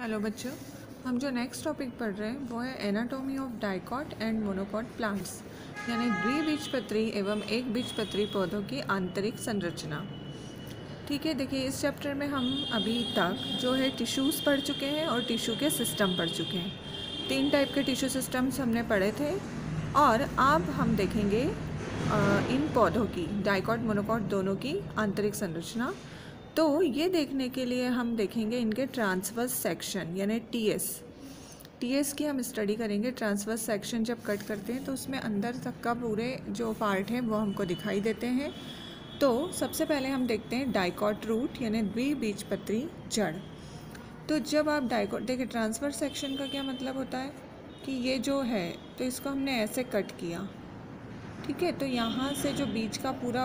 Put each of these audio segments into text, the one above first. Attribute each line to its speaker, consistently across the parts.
Speaker 1: Hello बच्चों, हम जो नेक्स्ट टॉपिक पढ़ रहे हैं वो है anatomy of dicot and monocot plants, यानी द्विबीजपत्री एवं एक बीजपत्री पौधों की आंतरिक संरचना। ठीक है, देखिए इस चैप्टर में हम अभी तक जो है टिश्यूज़ पढ़ चुके हैं और टिश्यू के सिस्टम पढ़ चुके हैं। 3 टाइप के टिश्यू सिस्टम्स हमने पढ़े थे और अब हम देखेंगे इन पौधों की, डाइकॉट मोनोकॉट दोनों की आंतरिक संरचना। तो ये देखने के लिए हम देखेंगे इनके ट्रांसवर्स सेक्शन यानी टीएस की हम स्टडी करेंगे। ट्रांसवर्स सेक्शन जब कट करते हैं तो उसमें अंदर तक का पूरे जो पार्ट हैं वो हमको दिखाई देते हैं। तो सबसे पहले हम देखते हैं डाइकॉट रूट यानी द्विबीजपत्री जड़। तो जब आप डाइकॉट देखिए, ट्रांसवर्स सेक्शन का क्या मतलब होता है कि ये जो है तो इसको हमने ऐसे कट किया, ठीक है। तो यहाँ से जो बीज का पूरा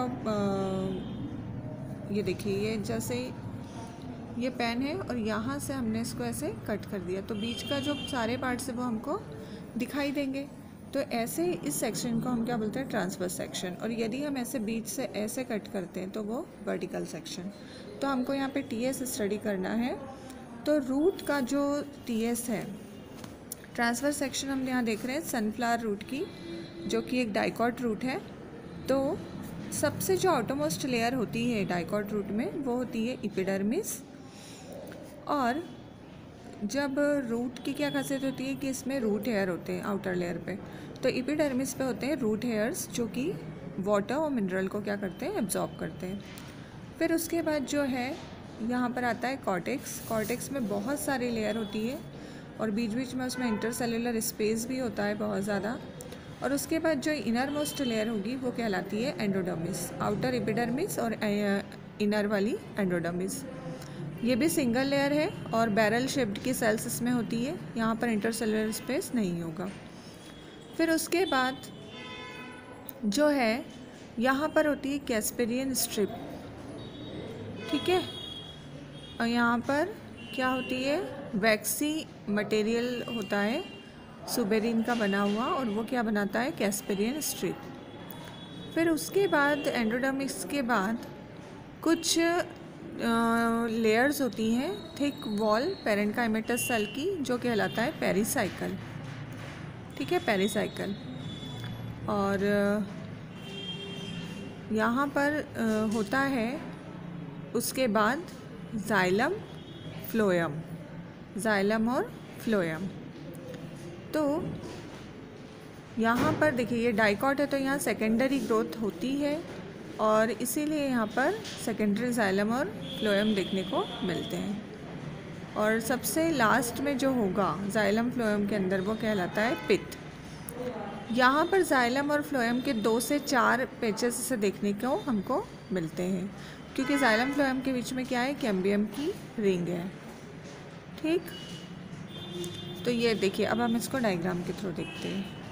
Speaker 1: ये देखिए, ये जैसे ये पेन है और यहाँ से हमने इसको ऐसे कट कर दिया, तो बीच का जो सारे पार्ट्स है वो हमको दिखाई देंगे। तो ऐसे इस सेक्शन को हम क्या बोलते हैं, ट्रांसवर्स सेक्शन। और यदि हम ऐसे बीच से ऐसे कट करते हैं तो वो वर्टिकल सेक्शन। तो हमको यहाँ पे टीएस स्टडी करना है। तो रूट का जो टीएस है, ट्रांसवर्स सेक्शन हम यहाँ देख रहे हैं सनफ्लावर रूट की, जो कि एक डाइकॉट रूट है। तो सबसे जो आउटरमोस्ट लेयर होती है डाइकॉट रूट में वो होती है एपिडर्मिस। और जब रूट की क्या खासियत होती है कि इसमें रूट हेयर होते हैं आउटर लेयर पे। तो एपिडर्मिस पे होते हैं रूट हेयर्स जो कि वाटर और मिनरल को क्या करते हैं, एब्जॉर्ब करते हैं। फिर उसके बाद जो है यहाँ पर आता है कॉर्टेक्स। कॉर्टेक्स में बहुत सारी लेयर होती है और बीच बीच में उसमें इंटरसेलुलर स्पेस भी होता है बहुत ज़्यादा। और उसके बाद जो इनर मोस्ट लेयर होगी वो कहलाती है एंडोडर्मिस। आउटर एपिडर्मिस और इनर वाली एंडोडर्मिस। ये भी सिंगल लेयर है और बैरल शेप्ड की सेल्स इसमें होती है। यहाँ पर इंटरसेलुलर स्पेस नहीं होगा। फिर उसके बाद जो है यहाँ पर होती है कैस्पेरियन स्ट्रिप, ठीक है। और यहाँ पर क्या होती है, वैक्सी मटेरियल होता है सुबेरिन का बना हुआ, और वो क्या बनाता है, कैस्पेरियन स्ट्रिप। फिर उसके बाद एंडोडर्मिस के बाद कुछ लेयर्स होती हैं थिक वॉल पेरेन्काइमेटस सेल की, जो कहलाता है पेरिसाइकल, ठीक है, पेरिसाइकल। और यहाँ पर होता है उसके बाद जाइलम फ्लोएम, जाइलम और फ्लोएम। तो यहाँ पर देखिए ये डाइकॉट है तो यहाँ सेकेंडरी ग्रोथ होती है और इसीलिए यहाँ पर सेकेंडरी जाइलम और फ्लोएम देखने को मिलते हैं। और सबसे लास्ट में जो होगा जाइलम फ्लोएम के अंदर वो कहलाता है पित। यहाँ पर जाइलम और फ्लोएम के 2 से 4 पेचेस से देखने को हमको मिलते हैं, क्योंकि जाइलम फ्लोएम के बीच में क्या है, कैम्बियम की रिंग है, ठीक। तो ये देखिए, अब हम इसको डायग्राम के थ्रू देखते हैं।